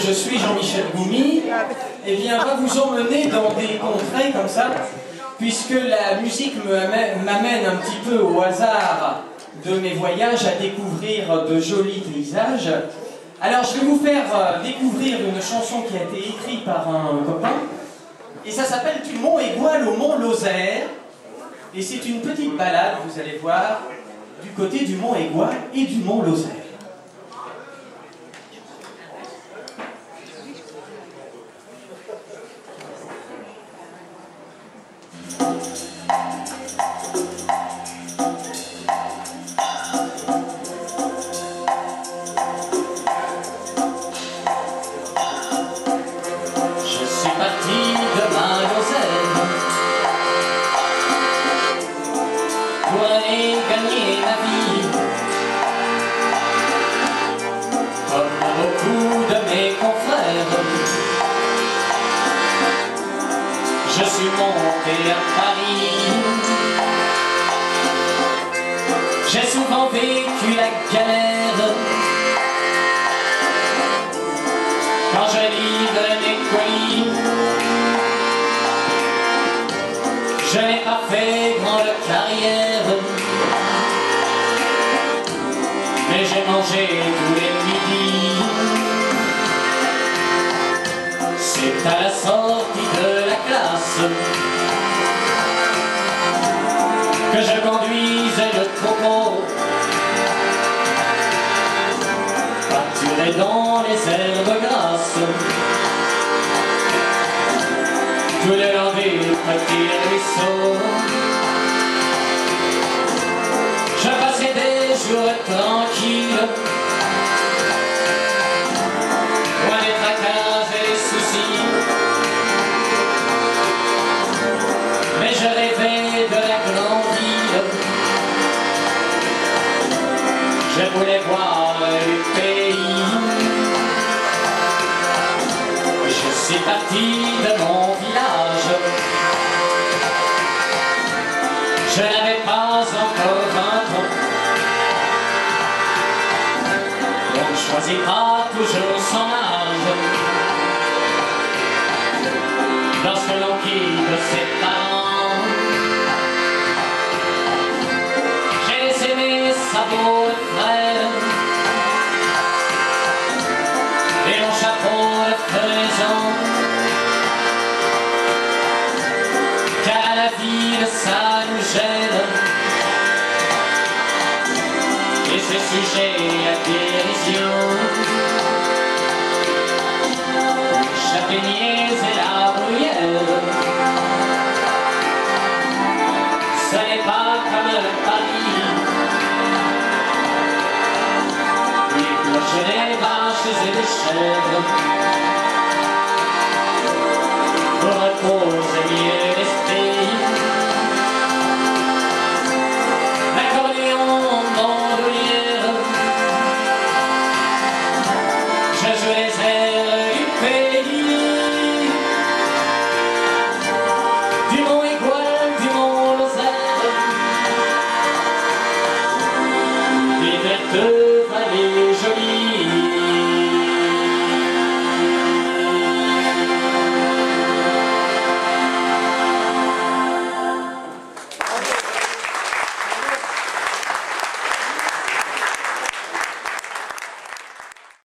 je suis Jean-Michel Goumi, eh bien, va vous emmener dans des contrées comme ça, puisque la musique m'amène un petit peu au hasard de mes voyages à découvrir de jolis paysages. Alors, je vais vous faire découvrir une chanson qui a été écrite par un copain, et ça s'appelle « Du Mont Égual au Mont Lozère », et c'est une petite balade, vous allez voir, du côté du Mont Égual et du Mont Lozère. Pour aller gagner ma vie, comme beaucoup de mes confrères. Je suis monté à Paris, j'ai souvent vécu la galère. Quand je livre mes colis, je n'ai pas fait grande carrière, mais j'ai mangé tous les midis. C'est à la sortie de la classe que je conduisais le troupeau, pâturer dans les herbes grasses, tout le long des petits ruisseaux. Je passais des jours tranquilles, loin des tracas et des soucis, mais je rêvais de la grande ville. Je voulais voir le pays. Je suis parti de mon village, je n'avais pas encore 20 ans. On ne choisit pas toujours son âge lorsque l'on quitte ses parents. J'ai laissé mes sabots de frère et mon chapeau de faisan, car à la ville ça nous gêne et c'est sujet à dérision. Les châtaigniers et la bruyère, ce n'est pas comme Paris. Les cloches, les vaches et les chèvres,